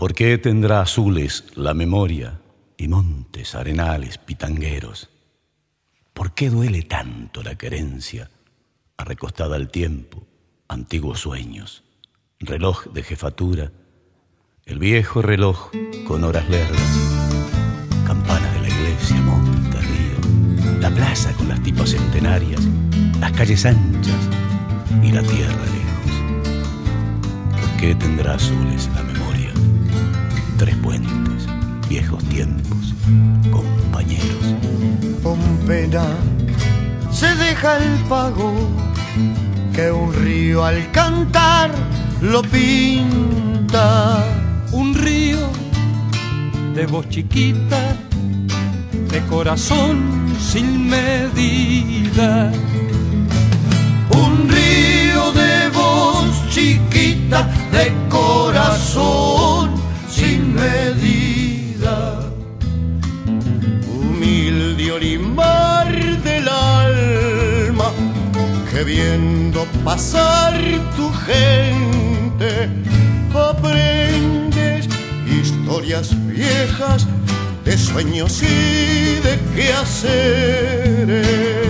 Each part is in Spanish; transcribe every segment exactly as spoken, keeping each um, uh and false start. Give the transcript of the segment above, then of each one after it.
¿Por qué tendrá azules la memoria y montes, arenales, pitangueros? ¿Por qué duele tanto la querencia, arrecostada al tiempo, antiguos sueños, reloj de jefatura, el viejo reloj con horas lerdas, campanas de la iglesia, monte, río, la plaza con las tipas centenarias, las calles anchas y la tierra lejos? ¿Por qué tendrá azules la memoria? Tres puentes, viejos tiempos, compañeros. Con pena se deja el pago que un río al cantar lo pinta. Un río de voz chiquita, de corazón sin medida. Un río de voz chiquita, de corazón sin medida. Humilde olimar del alma, que viendo pasar tu gente, aprendes historias viejas de sueños y de quehaceres.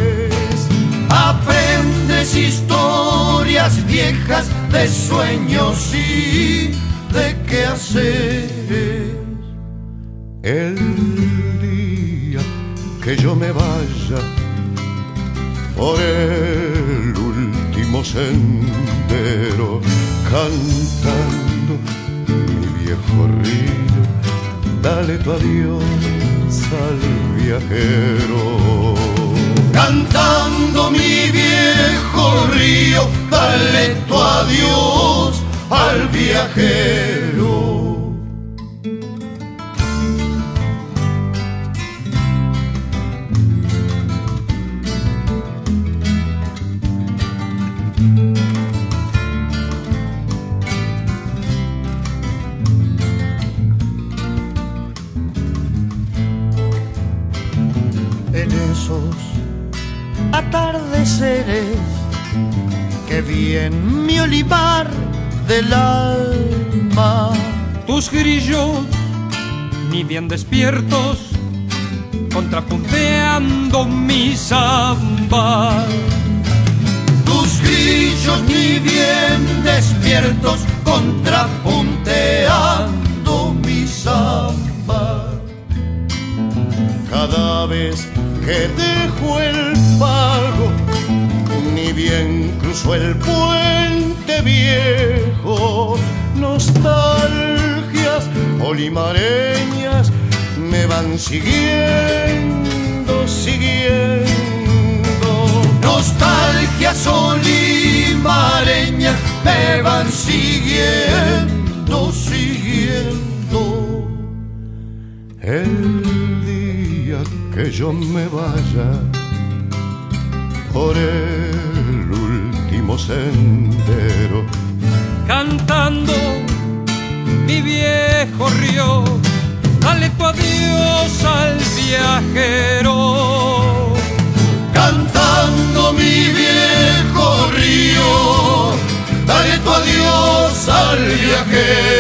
Aprendes historias viejas de sueños y de quehaceres. El día que yo me vaya por el último sendero, cantando mi viejo río, dale tu adiós al viajero. Cantando mi viejo río, dale tu adiós al viajero. En esos atardeceres que vi en mi olivar del alma, tus grillos, ni bien despiertos, contrapunteando mi samba. Tus grillos ni bien despiertos, contrapunteando mi samba. Cada vez que dejo el pago, ni bien cruzo el puente viejo, nostalgias olimareñas me van siguiendo, siguiendo. Nostalgias olimareñas me van siguiendo, siguiendo. El día que yo me vaya por el último sendero, cantando mi viejo río, dale tu adiós al viajero. Cantando mi viejo río, dale tu adiós al viajero.